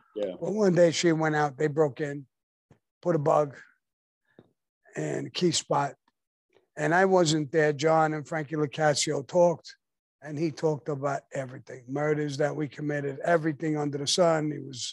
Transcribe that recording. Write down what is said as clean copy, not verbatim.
Yeah. Well, one day she went out, they broke in, put a bug and key spot. And I wasn't there. John and Frankie Locascio talked, and he talked about everything, murders that we committed, everything under the sun. He was